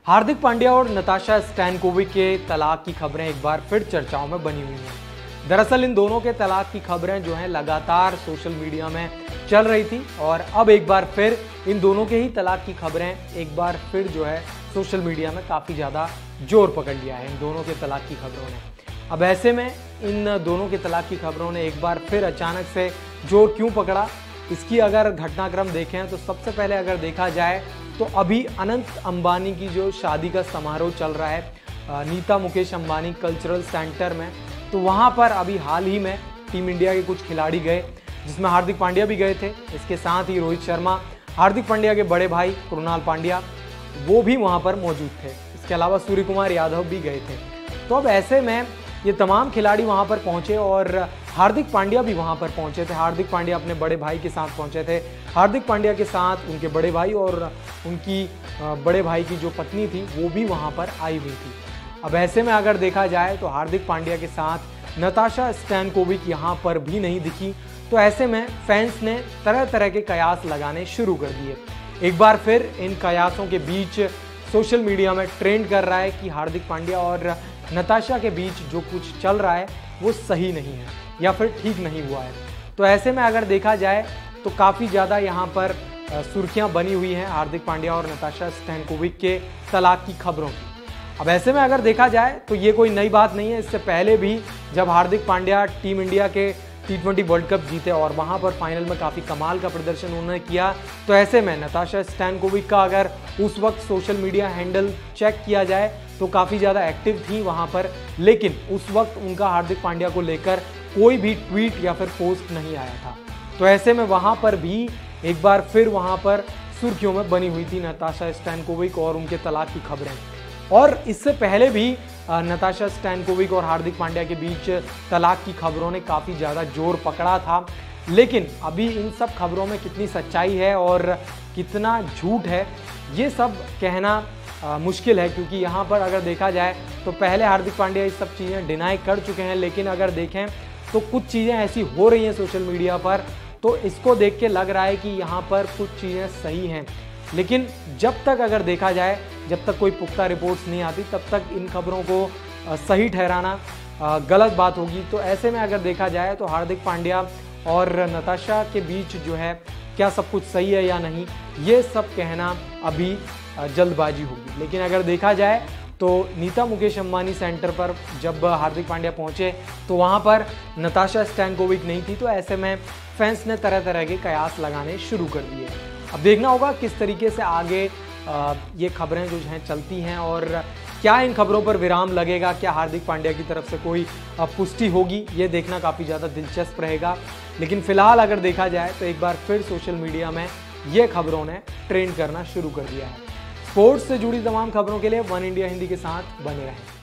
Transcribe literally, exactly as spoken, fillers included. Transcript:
हार्दिक पांड्या और नताशा स्टैनकोविक के तलाक की खबरें एक बार फिर चर्चाओं में बनी हुई हैं। दरअसल इन दोनों के तलाक की खबरें जो हैं लगातार सोशल मीडिया में चल रही थी और अब एक बार फिर इन दोनों के ही तलाक की खबरें एक बार फिर जो है सोशल मीडिया में काफ़ी ज़्यादा जोर पकड़ लिया है इन दोनों के तलाक की खबरों ने। अब ऐसे में इन दोनों के तलाक की खबरों ने एक बार फिर अचानक से जोर क्यों पकड़ा, इसकी अगर घटनाक्रम देखें तो सबसे पहले अगर देखा जाए तो अभी अनंत अंबानी की जो शादी का समारोह चल रहा है नीता मुकेश अंबानी कल्चरल सेंटर में, तो वहाँ पर अभी हाल ही में टीम इंडिया के कुछ खिलाड़ी गए, जिसमें हार्दिक पांड्या भी गए थे। इसके साथ ही रोहित शर्मा, हार्दिक पांड्या के बड़े भाई कृणाल पांड्या, वो भी वहाँ पर मौजूद थे। इसके अलावा सूर्य कुमार यादव भी गए थे। तो अब ऐसे में ये तमाम खिलाड़ी वहाँ पर पहुँचे और हार्दिक पांड्या भी वहाँ पर पहुँचे थे। हार्दिक पांड्या अपने बड़े भाई के साथ पहुँचे थे। हार्दिक पांड्या के साथ उनके बड़े भाई और उनकी बड़े भाई की जो पत्नी थी वो भी वहाँ पर आई हुई थी। अब ऐसे में अगर देखा जाए तो हार्दिक पांड्या के साथ नताशा स्टैनकोविक यहाँ पर भी नहीं दिखी। तो ऐसे में फैंस ने तरह तरह के कयास लगाने शुरू कर दिए। एक बार फिर इन कयासों के बीच सोशल मीडिया में ट्रेंड कर रहा है कि हार्दिक पांड्या और नताशा के बीच जो कुछ चल रहा है वो सही नहीं है या फिर ठीक नहीं हुआ है। तो ऐसे में अगर देखा जाए तो काफ़ी ज़्यादा यहाँ पर सुर्खियाँ बनी हुई हैं हार्दिक पांड्या और नताशा स्टैनकोविक के तलाक की खबरों की। अब ऐसे में अगर देखा जाए तो ये कोई नई बात नहीं है। इससे पहले भी जब हार्दिक पांड्या टीम इंडिया के टी ट्वेंटी वर्ल्ड कप जीते और वहाँ पर फाइनल में काफ़ी कमाल का प्रदर्शन उन्होंने किया, तो ऐसे में नताशा स्टैनकोविक का अगर उस वक्त सोशल मीडिया हैंडल चेक किया जाए तो काफ़ी ज़्यादा एक्टिव थी वहाँ पर, लेकिन उस वक्त उनका हार्दिक पांड्या को लेकर कोई भी ट्वीट या फिर पोस्ट नहीं आया था। तो ऐसे में वहाँ पर भी एक बार फिर वहाँ पर सुर्खियों में बनी हुई थी नताशा स्टैनकोविक और उनके तलाक की खबरें। और इससे पहले भी नताशा स्टैनकोविक और हार्दिक पांड्या के बीच तलाक की खबरों ने काफ़ी ज़्यादा जोर पकड़ा था, लेकिन अभी इन सब खबरों में कितनी सच्चाई है और कितना झूठ है ये सब कहना आ, मुश्किल है, क्योंकि यहाँ पर अगर देखा जाए तो पहले हार्दिक पांड्या ये सब चीज़ें डिनाई कर चुके हैं, लेकिन अगर देखें तो कुछ चीज़ें ऐसी हो रही हैं सोशल मीडिया पर तो इसको देख के लग रहा है कि यहाँ पर कुछ चीज़ें सही हैं। लेकिन जब तक अगर देखा जाए, जब तक कोई पुख्ता रिपोर्ट्स नहीं आती, तब तक इन खबरों को सही ठहराना गलत बात होगी। तो ऐसे में अगर देखा जाए तो हार्दिक पांड्या और नताशा के बीच जो है क्या सब कुछ सही है या नहीं, ये सब कहना अभी जल्दबाजी होगी। लेकिन अगर देखा जाए तो नीता मुकेश अंबानी सेंटर पर जब हार्दिक पांड्या पहुंचे तो वहां पर नताशा स्टैनकोविक नहीं थी। तो ऐसे में फैंस ने तरह तरह के कयास लगाने शुरू कर दिए। अब देखना होगा किस तरीके से आगे आ, ये खबरें जो हैं चलती हैं और क्या इन खबरों पर विराम लगेगा, क्या हार्दिक पांड्या की तरफ से कोई पुष्टि होगी, ये देखना काफ़ी ज़्यादा दिलचस्प रहेगा। लेकिन फिलहाल अगर देखा जाए तो एक बार फिर सोशल मीडिया में ये खबरों ने ट्रेंड करना शुरू कर दिया है। स्पोर्ट्स से जुड़ी तमाम खबरों के लिए वन इंडिया हिंदी के साथ बने रहें।